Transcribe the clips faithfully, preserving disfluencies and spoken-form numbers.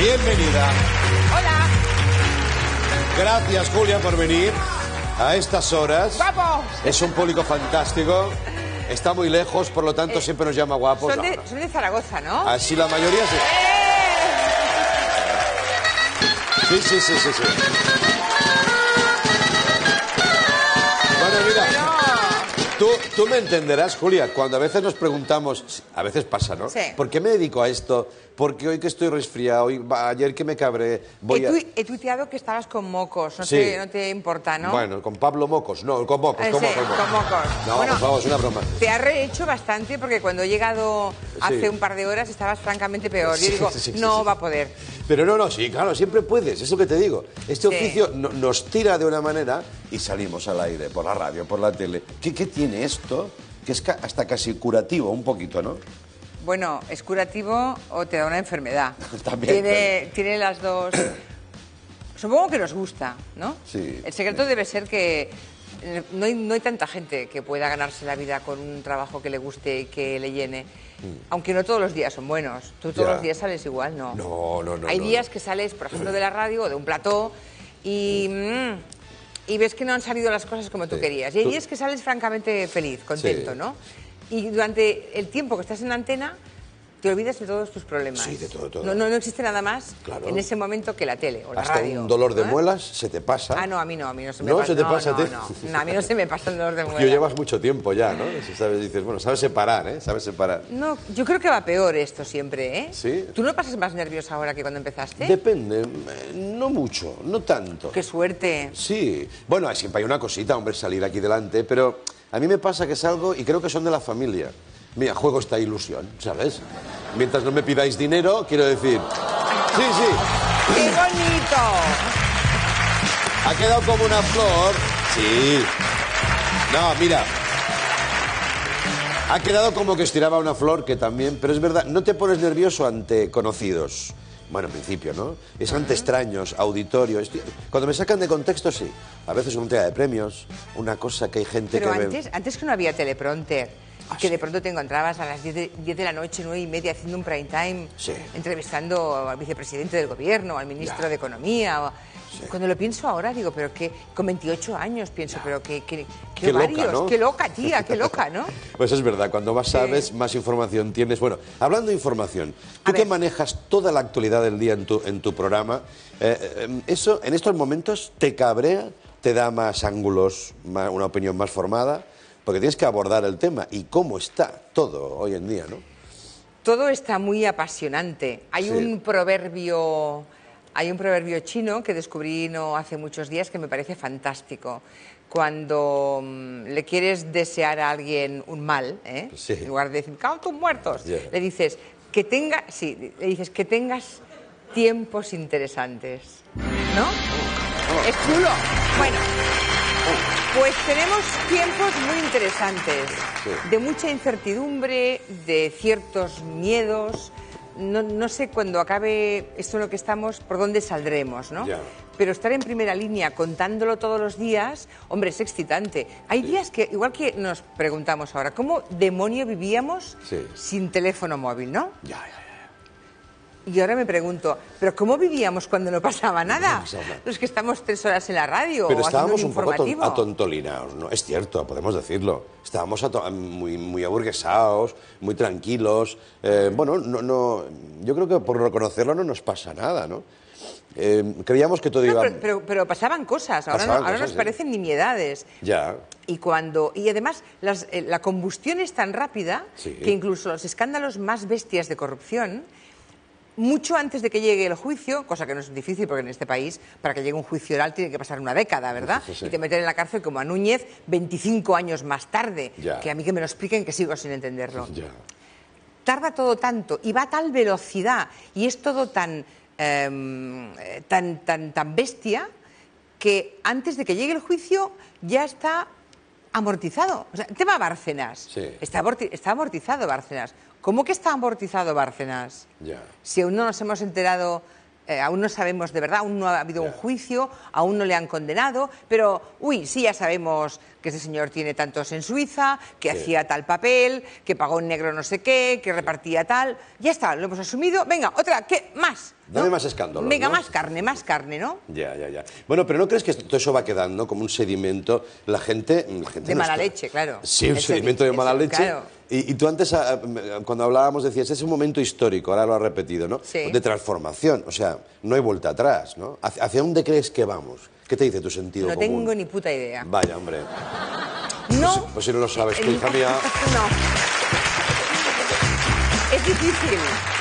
Bienvenida. Hola. Gracias, Julia, por venir a estas horas. ¡Guapos! Es un público fantástico. Está muy lejos, por lo tanto, Eh, siempre nos llama guapos. Son de, No, no. son de Zaragoza, ¿no? Así la mayoría sí. Sí, sí, sí, sí, sí. Bueno, mira. Tú, tú me entenderás, Julia, cuando a veces nos preguntamos, a veces pasa, ¿no? Sí. ¿Por qué me dedico a esto? Porque hoy que estoy resfriado, hoy, va, ayer que me cabré, voy he, a... tu, he tuiteado que estabas con mocos, no, Sí. te, no te importa, ¿no? Bueno, con Pablo Mocos, no, con Mocos, Eh, con sí, Mocos. con mocos. No, Bueno, por favor, es una broma. Te has rehecho bastante porque cuando he llegado hace Sí. un par de horas estabas francamente peor. Sí, Yo digo, sí, sí, no sí. va a poder. Pero no, no, sí, claro, siempre puedes, es lo que te digo. Este Sí. oficio no- nos tira de una manera y salimos al aire, por la radio, por la tele. ¿Qué, qué tiene esto? Que es ca- hasta casi curativo, un poquito, ¿no? Bueno, ¿es curativo o te da una enfermedad? También, Tiene, tiene las dos... Supongo que nos gusta, ¿no? Sí. El secreto debe ser que eh, no hay, no hay tanta gente que pueda ganarse la vida con un trabajo que le guste y que le llene. Aunque no todos los días son buenos. Tú todos Ya. los días sales igual, ¿no? No, no, no. Hay no, días no. que sales, por ejemplo, de la radio o de un plató y... mm, y ves que no han salido las cosas como tú Sí. querías. Y hay Tú- días que sales francamente feliz, contento, Sí. ¿no? Y durante el tiempo que estás en la antena, te olvidas de todos tus problemas. Sí, de todo, todo. No, no, no existe nada más Claro. en ese momento que la tele o la Hasta radio. un dolor de ¿no? muelas se te pasa. Ah, no, a mí no, a mí no se me ¿No? pasa. ¿Se te no, pasa a no, ti? no, no, a mí no se me pasa el dolor de muela. Yo llevas mucho tiempo ya, ¿no? Si sabes, dices, bueno, sabes separar, ¿eh? Sabes separar. No, yo creo que va peor esto siempre, ¿eh? ¿Sí? ¿Tú no pasas más nervios ahora que cuando empezaste? Depende, eh, no mucho, no tanto. ¡Qué suerte! Sí, bueno, siempre hay una cosita, hombre, salir aquí delante, pero a mí me pasa que salgo y creo que son de la familia. Mira, juego esta ilusión, ¿sabes? Mientras no me pidáis dinero, quiero decir... Sí, sí, ¡Qué bonito! ha quedado como una flor. Sí. No, mira. Ha quedado como que estiraba una flor, que también... Pero es verdad, no te pones nervioso ante conocidos. Bueno, en principio, ¿no? Es ante extraños, auditorio. Estoy- Cuando me sacan de contexto, sí. A veces una entrega de premios, una cosa que hay gente Pero que... ve- antes, antes que no había teleprompter, Ah, que sí. de pronto te encontrabas a las diez de, diez de la noche, nueve y media, haciendo un prime time, Sí. entrevistando al vicepresidente del gobierno, al ministro Ya. de Economía. o- Sí. Cuando lo pienso ahora, digo, pero que con veintiocho años pienso, pero que, que, Qué loca, ovarios, ¿no? qué loca, tía, qué loca, ¿no? Pues es verdad, cuando más sabes, más información tienes. Bueno, hablando de información, tú A que ver. manejas toda la actualidad del día en tu, en tu programa, eh, eh, ¿eso en estos momentos te cabrea, te da más ángulos, más- una opinión más formada? Porque tienes que abordar el tema y cómo está todo hoy en día, ¿no? Todo está muy apasionante. Hay Sí. un proverbio, hay un proverbio chino que descubrí no hace muchos días que me parece fantástico. Cuando mm, le quieres desear a alguien un mal, ¿eh? Sí. En lugar de decir ¡cago tus muertos!, Ya. le dices que tenga, sí, le dices que tengas tiempos interesantes, ¿no? Oh. Es chulo. Bueno. Pues tenemos tiempos muy interesantes, Sí. de mucha incertidumbre, de ciertos miedos. No, no sé cuando acabe esto en lo que estamos, por dónde saldremos, ¿no? Ya. Pero estar en primera línea contándolo todos los días, hombre, es excitante. Hay días que, igual que nos preguntamos ahora, ¿cómo demonio vivíamos Sí. sin teléfono móvil, no? Ya, ya, ya. Y ahora me pregunto, ¿pero cómo vivíamos cuando no pasaba nada? pasaba nada. Los que estamos tres horas en la radio Pero o haciendo estábamos un un poco aton- informativo. atontolinados, ¿no? Es cierto, podemos decirlo. Estábamos ato- muy, muy aburguesados, muy tranquilos. Eh, bueno, no, no, yo creo que por reconocerlo no nos pasa nada, ¿no? Eh, creíamos que todo No, iba... pero, pero- pero pasaban cosas, ahora, Pasaban no, ahora cosas, nos sí. parecen nimiedades. Ya, Y cuando y además las- eh, la combustión es tan rápida Sí. que incluso los escándalos más bestias de corrupción, mucho antes de que llegue el juicio, cosa que no es difícil porque en este país para que llegue un juicio oral tiene que pasar una década, ¿verdad? Sí, sí, sí. Y te meten en la cárcel como a Núñez veinticinco años más tarde, Ya. que a mí que me lo expliquen que sigo sin entenderlo. ya. Tarda todo tanto y va a tal velocidad y es todo tan, eh, tan, tan, tan bestia que antes de que llegue el juicio ya está amortizado. O sea, el tema Bárcenas. Sí. Está, amorti- está amortizado Bárcenas. ¿Cómo que está amortizado Bárcenas? Ya. Si aún no nos hemos enterado, eh, aún no sabemos de verdad, aún no ha habido un Ya. juicio, aún no le han condenado, pero, uy, sí ya sabemos que ese señor tiene tantos en Suiza, que Sí. hacía tal papel, que pagó en negro no sé qué, que repartía tal. Ya está, lo hemos asumido. Venga, otra, ¿qué más? Dame ¿no? más escándalos, Venga, ¿no? más carne, más carne, ¿no? Ya, ya, ya. Bueno, pero ¿no crees que todo eso va quedando como un sedimento? La gente... La gente De no mala está- leche, claro. Sí, un El sedimento de sedi- mala eso, leche. claro. Y, y tú antes, ah, cuando hablábamos, decías, es un momento histórico, ahora lo has repetido, ¿no? Sí. De transformación, o sea, no hay vuelta atrás, ¿no? ¿Hacia, hacia dónde crees que vamos? ¿Qué te dice tu sentido No común? tengo ni puta idea. Vaya, hombre. No. Pues, pues si no lo sabes tú, Eh, hija mía... No. Es difícil.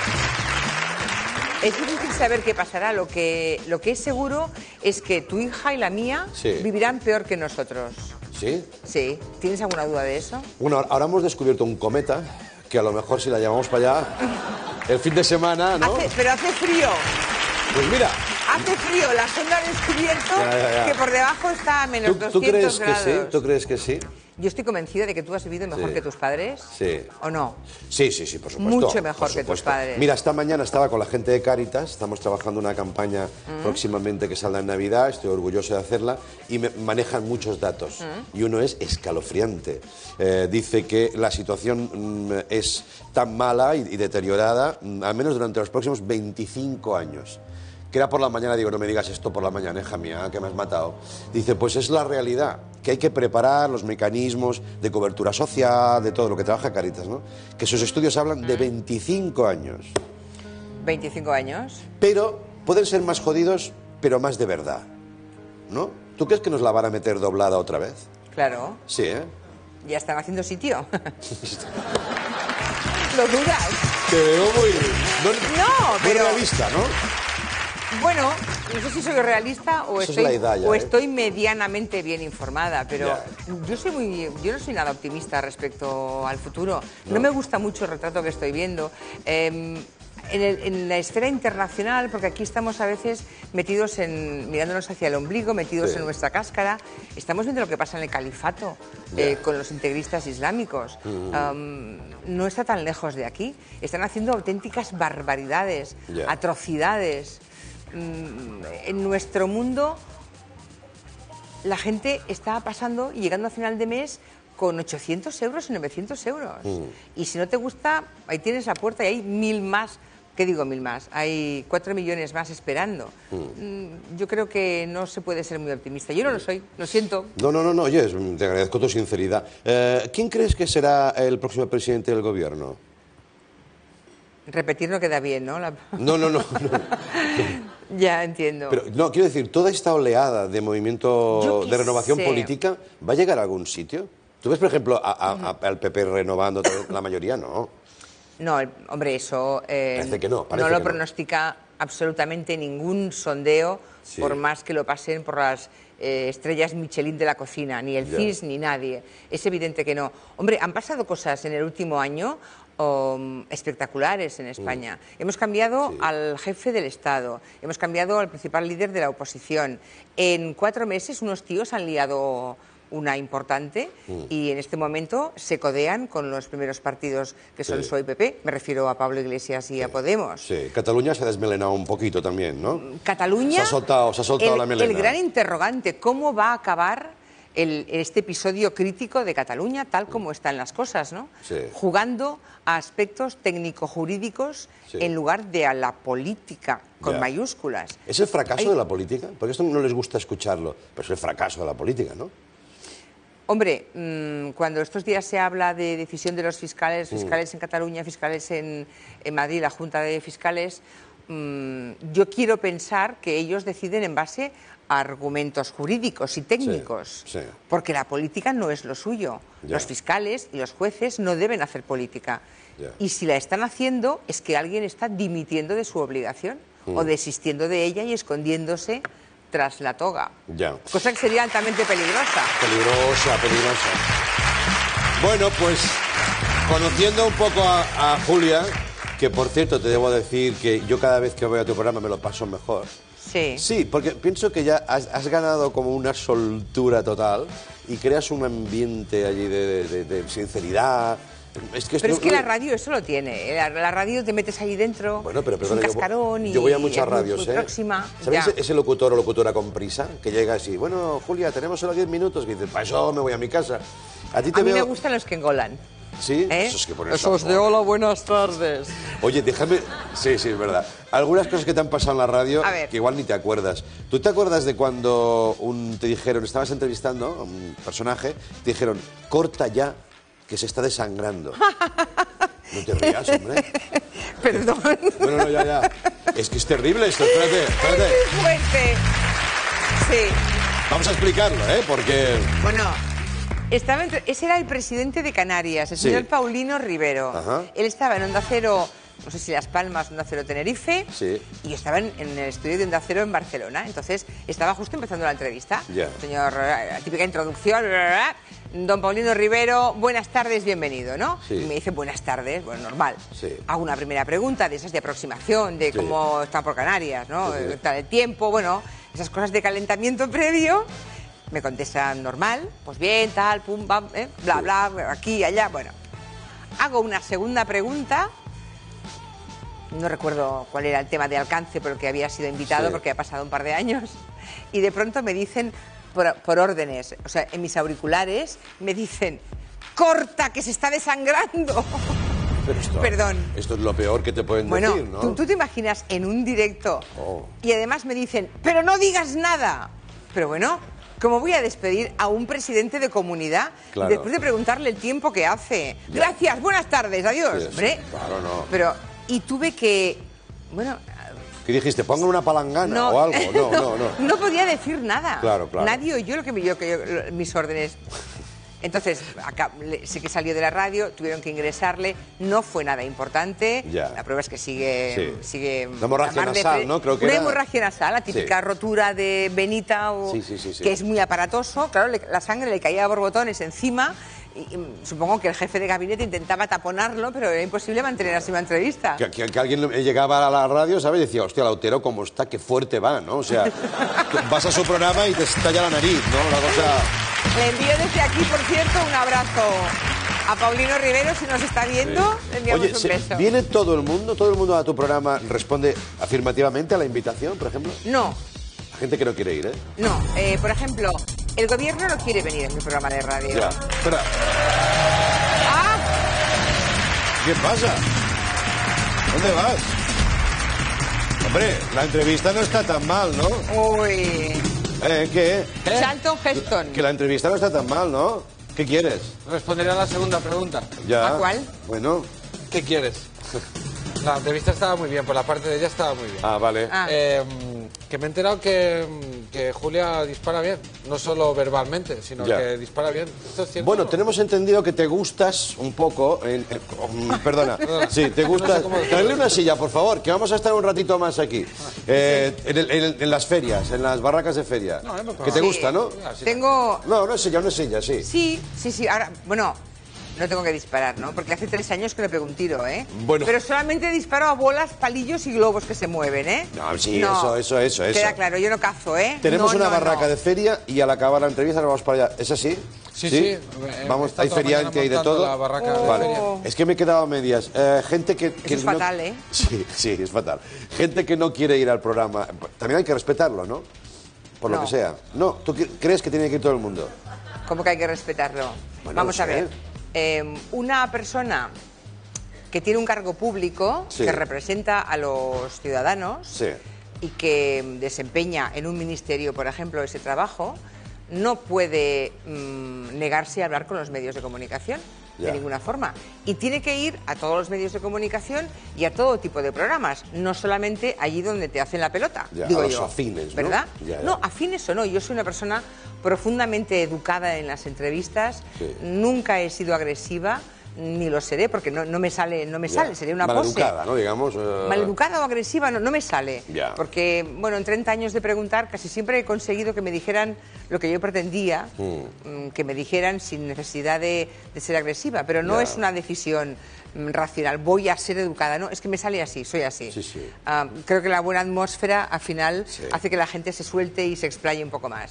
Es difícil saber qué pasará. Lo que, lo que es seguro es que tu hija y la mía Sí. vivirán peor que nosotros. ¿Sí? Sí. ¿Tienes alguna duda de eso? Bueno, ahora hemos descubierto un cometa, que a lo mejor si la llamamos para allá, el fin de semana, ¿no? Hace- pero hace frío. Pues mira, Hace frío. La sonda ha descubierto Ya, ya, ya. que por debajo está a menos ¿tú, doscientos tú crees grados. que sí? ¿Tú crees que sí? Yo estoy convencida de que tú has vivido mejor Sí. que tus padres. Sí. ¿O no? Sí, sí, sí, por supuesto. Mucho mejor por que tus supuesto. padres. Mira, esta mañana estaba con la gente de Cáritas, estamos trabajando una campaña Mm. próximamente que saldrá en Navidad, estoy orgulloso de hacerla, y me manejan muchos datos. Mm. Y uno es escalofriante. Eh, dice que la situación mm, es tan mala y, y deteriorada, mm, al menos durante los próximos veinticinco años. Que era por la mañana, digo, no me digas esto por la mañana, hija mía, que me has matado. Dice, pues es la realidad, que hay que preparar los mecanismos de cobertura social, de todo lo que trabaja Cáritas, ¿no? Que sus estudios hablan de veinticinco años. veinticinco años. Pero pueden ser más jodidos, pero más de verdad, ¿no? ¿Tú crees que nos la van a meter doblada otra vez? Claro. Sí, ¿eh? Ya están haciendo sitio. Lo dudas. Te veo muy... No, No, muy pero- realista, ¿no? Bueno, no sé si soy realista o Eso es estoy, la edad ya, o ¿eh? estoy medianamente bien informada, pero Ya. yo soy muy, yo no soy nada optimista respecto al futuro. No, No. me gusta mucho el retrato que estoy viendo. Eh, en, el- en la esfera internacional, porque aquí estamos a veces metidos en, mirándonos hacia el ombligo, metidos Sí. en nuestra cáscara, estamos viendo lo que pasa en el califato Ya. eh, con los integristas islámicos. Um, no está tan lejos de aquí. Están haciendo auténticas barbaridades, Ya. atrocidades. Mm, en nuestro mundo la gente está pasando y llegando a final de mes con ochocientos euros y novecientos euros. Y si no te gusta, ahí tienes la puerta y hay mil más. ¿Qué digo mil más? Hay cuatro millones más esperando. Mm, Yo creo que no se puede ser muy optimista. Yo no lo soy, lo siento. No, no, no, no, oye, te agradezco tu sinceridad. Eh, ¿Quién crees que será el próximo presidente del gobierno? Repetir no queda bien, ¿no? La- No, no, no. no. Ya entiendo. Pero no, quiero decir, toda esta oleada de movimiento Yo qué de renovación sé. política, ¿va a llegar a algún sitio? ¿Tú ves, por ejemplo, a- a- a- al P P renovando otra vez? La mayoría? No. No, el- hombre, eso eh, Parece que no, parece lo que no. pronostica absolutamente ningún sondeo, Sí. por más que lo pasen por las eh, estrellas Michelin de la cocina, ni el Ya. C I S ni nadie. Es evidente que no. Hombre, han pasado cosas en el último año um, espectaculares en España. Hemos cambiado Mm. Sí. al jefe del Estado, hemos cambiado al principal líder de la oposición. En cuatro meses unos tíos han liado una importante Mm. y en este momento se codean con los primeros partidos que son Sí. P S O E y P P. Me refiero a Pablo Iglesias y a Podemos. Sí, Cataluña se ha desmelenado un poquito también, ¿no? Cataluña, Se ha soltado, se ha soltado el, la melena. el gran interrogante, ¿cómo va a acabar el- este episodio crítico de Cataluña tal como están las cosas, ¿no? Sí. Jugando a aspectos técnico-jurídicos Sí. en lugar de a la política con Ya. mayúsculas. ¿Es el fracaso Hay- de la política? Porque esto no les gusta escucharlo, pero es el fracaso de la política, ¿no? Hombre, mm, cuando estos días se habla de decisión de los fiscales, Mm. fiscales en Cataluña, fiscales en, en Madrid, la Junta de Fiscales, mm, yo quiero pensar que ellos deciden en base a argumentos jurídicos y técnicos, sí. porque la política no es lo suyo. Ya. Los fiscales y los jueces no deben hacer política. Ya. Y si la están haciendo, es que alguien está dimitiendo de su obligación Mm. o desistiendo de ella y escondiéndose tras la toga. Ya. Cosa que sería altamente peligrosa. Peligrosa, peligrosa. Bueno, pues conociendo un poco a, a Julia, que por cierto te debo decir que yo cada vez que voy a tu programa me lo paso mejor. Sí. Sí, porque pienso que ya has, has ganado como una soltura total y creas un ambiente allí de, de- de sinceridad, Es que pero esto, es que la radio eso lo tiene. La, la radio te metes ahí dentro, bueno, pero, es un perdona, cascarón yo, y yo voy a muchas es muy, radios, muy ¿eh? próxima. ¿Sabéis ese, ese locutor o locutora con prisa que llega así? Bueno, Julia, tenemos solo diez minutos. Que dice, para eso me voy a mi casa. A ti te a mí veo... me gustan los que engolan. ¿Sí? ¿Eh? Eso es que poner Esos de hola, buenas tardes. Oye, déjame... Sí, sí, es verdad. Algunas cosas que te han pasado en la radio que igual ni te acuerdas. ¿Tú te acuerdas de cuando un, te dijeron, estabas entrevistando a un personaje, te dijeron, corta ya, que se está desangrando? No te rías, hombre. Perdón. Bueno, no, ya, ya. Es que es terrible esto, espérate, espérate. Es muy fuerte. Sí. Vamos a explicarlo, ¿eh? Porque... Bueno... Estaba entre, ese era el presidente de Canarias, el Sí. señor Paulino Rivero. Ajá. Él estaba en Onda Cero, no sé si Las Palmas, Onda Cero Tenerife, Sí. y yo estaba en, en el estudio de Onda Cero en Barcelona. Entonces estaba justo empezando la entrevista. Ya. Señor, la típica introducción. Don Paulino Rivero, buenas tardes, bienvenido, ¿no? Sí. Y me dice buenas tardes, bueno, normal. Sí. Hago una primera pregunta de esas de aproximación, de Sí. cómo están por Canarias, ¿no? Sí, sí. Tal el tiempo, bueno, esas cosas de calentamiento previo. Me contestan normal, pues bien, tal, pum, pam, eh, bla, Sí. bla, aquí, allá, bueno. Hago una segunda pregunta, no recuerdo cuál era el tema de alcance por el que había sido invitado, Sí. porque ha pasado un par de años, y de pronto me dicen, por, por órdenes, o sea, en mis auriculares, me dicen, corta, que se está desangrando. Pero esto, Perdón. Esto es lo peor que te pueden Bueno, decir, ¿no? ¿tú, tú te imaginas en un directo Oh. y además me dicen, pero no digas nada. Pero bueno, ¿cómo voy a despedir a un presidente de comunidad Claro. después de preguntarle el tiempo que hace? Ya. Gracias, buenas tardes, adiós. Sí, sí, Hombre. claro, no. Pero, y tuve que, bueno... ¿Qué dijiste? ¿Pongan una palangana No, o algo? No, no, no. no podía decir nada. Claro, claro. Nadie oyó lo que me yo, que yo- mis órdenes. Entonces, acá, le- sé que salió de la radio, tuvieron que ingresarle, no fue nada importante. Ya. La prueba es que sigue... Sí. sigue Una hemorragia a mar de nasal, pre- ¿no? Creo que Una era- hemorragia nasal, la típica Sí. rotura de venita, o, Sí, sí, sí, sí. que es muy aparatoso. Claro, le- la sangre le caía a borbotones encima. Y, y supongo que el jefe de gabinete intentaba taponarlo, pero era imposible mantener así una entrevista. Que, que- que alguien llegaba a la radio, ¿sabes? Y decía, hostia, Lautero, cómo está, qué fuerte va, ¿no? O sea, tú vas a su programa y te estalla la nariz, ¿no? Una cosa... Le envío desde aquí, por cierto, un abrazo a Paulino Rivero, si nos está viendo, le enviamos Oye, un se- beso. ¿viene todo el mundo? ¿Todo el mundo a tu programa responde afirmativamente a la invitación, por ejemplo? No, La gente que no quiere ir, ¿eh? no. Eh, por ejemplo, el gobierno no quiere venir en mi programa de radio. Ya. Espera, ¡Ah! ¿qué pasa? ¿Dónde vas? Hombre, la entrevista no está tan mal, ¿no? Uy. ¿Eh? ¿Qué? Charlton Heston. Que la entrevista no está tan mal, ¿no? ¿Qué quieres? Responderé a la segunda pregunta. Ya. ¿A cuál? Bueno. ¿Qué quieres? La entrevista estaba muy bien, por la parte de ella estaba muy bien. Ah, vale. Ah. Eh, que me he enterado que, que Julia dispara bien, no solo verbalmente, sino Ya. que dispara bien. ¿Esto es cierto? Bueno, tenemos entendido que te gustas un poco. En, en- oh, perdona. Sí, te No gustas. sé cómo decirlo. Traerle una silla, por favor, que vamos a estar un ratito más aquí. Eh, en, el- en el- en las ferias, en las barracas de feria. No, yo me pongo- Que te Sí. gusta, ¿no? Ah, sí. Tengo... No, no es silla, no es silla, sí. Sí, sí, sí. Ahora, bueno, no tengo que disparar, ¿no? Porque hace tres años que le pego un tiro, ¿eh? Bueno. Pero solamente disparo a bolas, palillos y globos que se mueven, ¿eh? No, sí, eso, eso, eso, eso. Queda claro, yo no cazo, ¿eh? Tenemos No, una no, barraca no. de feria y al acabar la entrevista nos vamos para allá. ¿Es así? Sí, sí. Eh, Vamos, está hay toda la feriante, hay de mañana montando todo. la barraca de vale. feria. Es que me he quedado a medias. Eh, gente que, que es no- fatal, ¿eh? Sí, sí, es fatal. Gente que no quiere ir al programa. También hay que respetarlo, ¿no? Por lo No. que sea. No, ¿tú cre- crees que tiene que ir todo el mundo? ¿Cómo que hay que respetarlo? Bueno, Vamos no a sé. ver. Eh, una persona que tiene un cargo público, Sí. que representa a los ciudadanos Sí. y que desempeña en un ministerio, por ejemplo, ese trabajo, no puede mm, negarse a hablar con los medios de comunicación. Ya. De ninguna forma. Y tiene que ir a todos los medios de comunicación y a todo tipo de programas, no solamente allí donde te hacen la pelota, Ya, digo a los yo. afines, ¿no? ¿Verdad? Ya, ya. No, afines o no. Yo soy una persona profundamente educada en las entrevistas, Sí. nunca he sido agresiva, ni lo seré, porque no, no me sale, no me Ya. sale, sería una pose. Maleducada, ¿no? Digamos. eh, Maleducada o agresiva no, no me sale. Ya. Porque, bueno, en treinta años de preguntar, casi siempre he conseguido que me dijeran lo que yo pretendía, mm, que me dijeran sin necesidad de, de ser agresiva. Pero no Ya. es una decisión mm, racional, voy a ser educada, no, es que me sale así, soy así. Sí, sí. Ah, creo que la buena atmósfera, al final, Sí. hace que la gente se suelte y se explaye un poco más.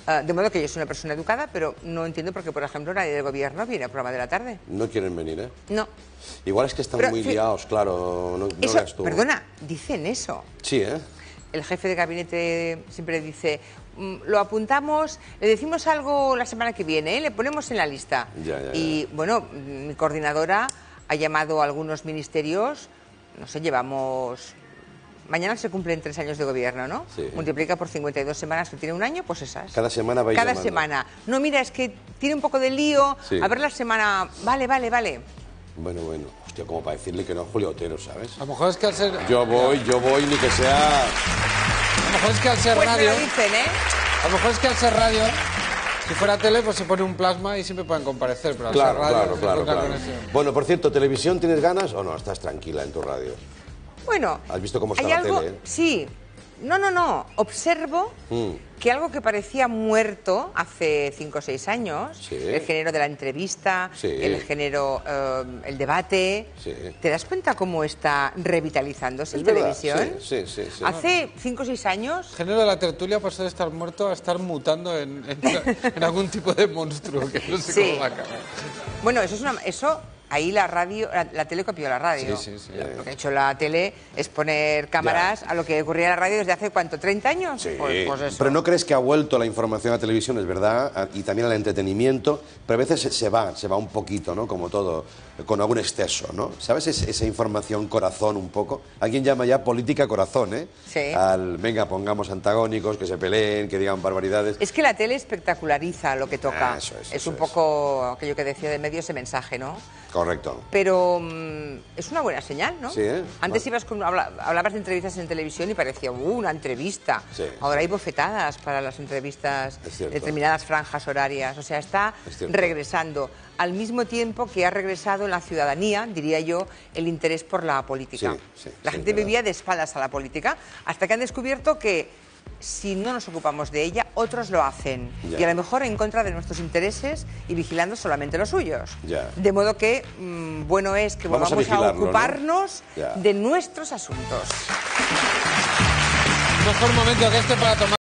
Uh, de modo que yo soy una persona educada, pero no entiendo por qué, por ejemplo, nadie del gobierno viene al programa de la tarde. No quieren venir, ¿eh? No. Igual es que están Pero, muy sí, liados, claro. No, no eso, veas tú. perdona, dicen eso. Sí, ¿eh? El jefe de gabinete siempre dice, mm, lo apuntamos, le decimos algo la semana que viene, ¿eh? Le ponemos en la lista. Ya, ya, ya. Y bueno, mi coordinadora ha llamado a algunos ministerios, no sé, llevamos... Mañana se cumplen tres años de gobierno, ¿no? Sí. Multiplica por cincuenta y dos semanas, que tiene un año, pues esas. Cada semana vais Cada llamando. semana. No, mira, es que tiene un poco de lío. Sí. A ver la semana... Vale, vale, vale. Bueno, bueno. Hostia, como para decirle que no a Julio Otero, ¿sabes? A lo mejor es que al ser... Yo voy, yo voy, ni que sea... A lo mejor es que al ser Pues me radio... lo dicen, ¿eh? A lo mejor es que al ser radio... Si fuera tele, pues se pone un plasma y siempre pueden comparecer, pero al Claro, ser radio... claro, se claro, encuentra claro. con ese- Bueno, por cierto, ¿televisión tienes ganas o no? Estás tranquila en tu radio. Bueno, ¿Has visto cómo está hay la algo, tele, eh? Sí. No, no, no. Observo Mm. que algo que parecía muerto hace cinco o seis años, Sí. el género de la entrevista, Sí. el género, eh, el debate, Sí. ¿te das cuenta cómo está revitalizándose Es en verdad, televisión? sí, sí, sí, sí. Hace cinco o seis años... El género de la tertulia pasó de estar muerto a estar mutando en, en, en algún tipo de monstruo que no sé Sí. cómo va a acabar. Bueno, eso es una... Eso, ahí la radio, la, la tele copió la radio. Sí, sí, sí. Lo que ha hecho la tele es poner cámaras a lo que ocurría en la radio desde hace, ¿cuánto? ¿treinta años? Sí, Pues, pues eso. pero ¿no crees que ha vuelto la información a televisión, es verdad? A- Y también al entretenimiento, pero a veces se, se va, se va un poquito, ¿no? Como todo, con algún exceso, ¿no? ¿Sabes? Es- esa información corazón un poco. Alguien llama ya política corazón, ¿eh? Sí. Al, venga, pongamos antagónicos, que se peleen, que digan barbaridades. Es que la tele espectaculariza lo que toca. Ah, eso es, es eso un es. poco aquello que decía de medio ese mensaje, ¿no? Correcto. Pero mm, es una buena señal, ¿no? Sí, ¿eh? Antes Bueno. ibas con, habla- hablabas de entrevistas en televisión y parecía uh, una entrevista. Sí. Ahora hay bofetadas para las entrevistas, Es cierto. determinadas franjas horarias. O sea, está Es cierto. regresando. Al mismo tiempo que ha regresado en la ciudadanía, diría yo, el interés por la política. Sí, sí, la sí, gente es verdad. vivía de espaldas a la política hasta que han descubierto que si no nos ocupamos de ella, otros lo hacen. Ya. Y a lo mejor en contra de nuestros intereses y vigilando solamente los suyos. Ya. De modo que mm, bueno es que Vamos a volvamos a, vigilarlo, ¿no? ocuparnos Ya. de nuestros asuntos. Mejor momento que este para tomar...